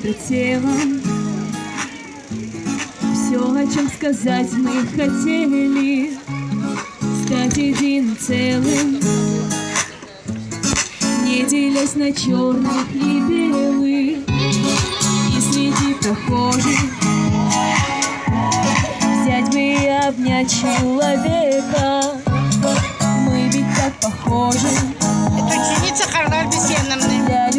пред телом. Все, о чем сказать мы хотели, стать единым целым, не делясь на черных и белых. И среди прохожих взять бы и обнять человека. Мы ведь так похожи. Это ученица Харлар Бесеновна.